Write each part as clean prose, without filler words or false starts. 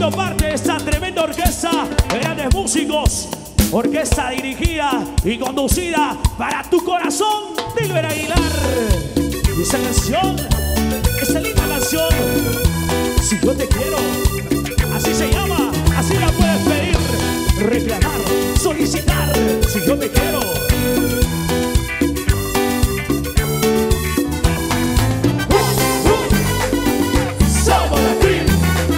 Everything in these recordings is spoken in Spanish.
sido parte de esta tremenda orquesta de grandes músicos. Orquesta dirigida y conducida para tu corazón, Dilber Aguilar. Y esa canción, esa linda canción, Si Yo Te Quiero, así se llama, así la puedes pedir, reclamar, solicitar. Si yo te quiero. Somos la tribu.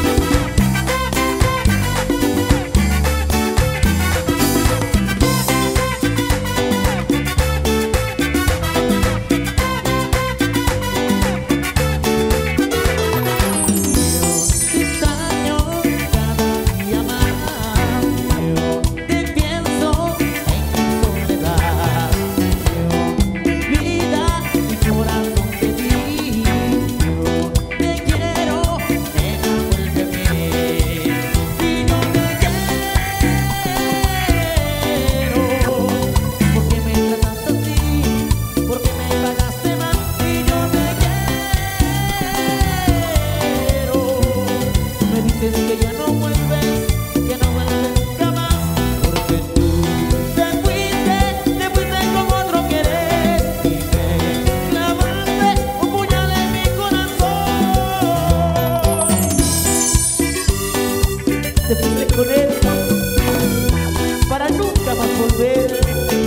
Te fuiste con él para nunca más volver.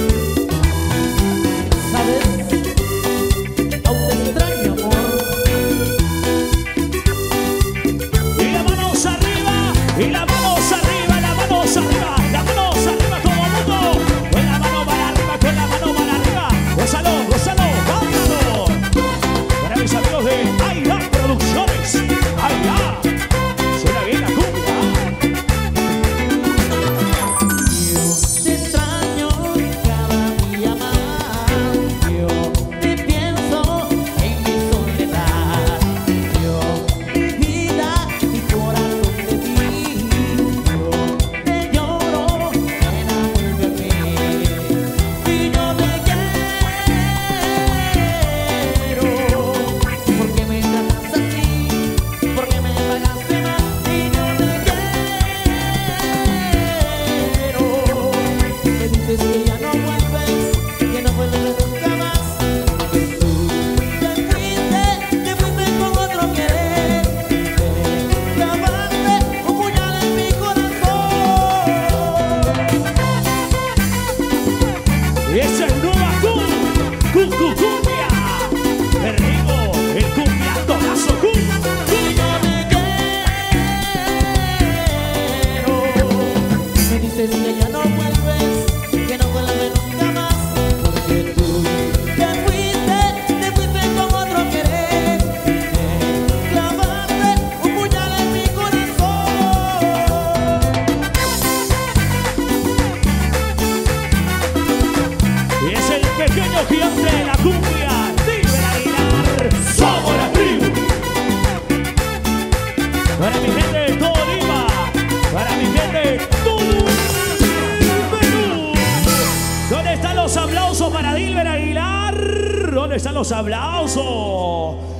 ¿Sabes? Aún te extraño, amor. Y las manos arriba, y las manos arriba, las manos arriba, las manos arriba, todo el mundo. Con la mano para arriba, con la mano para arriba. Gózalo, gózalo, vámonos. Para mis amigos de Aira Producciones. Aira. Suena bien la cumbia. Esa es nueva cumbia. El ritmo, el cumbiatonazo, Me dices que ya no vuelves, que no vuelves nunca más, porque tú te fuiste con otro querer, y clavaste un puñal en mi corazón. y es el pequeño gigante de la cumbia, Dilber Aguilar. Somos la tribu. Para mi gente de todo Lima, para mi gente de todo el Perú. ¿Dónde están los aplausos para Dilber Aguilar? ¿Dónde están los aplausos?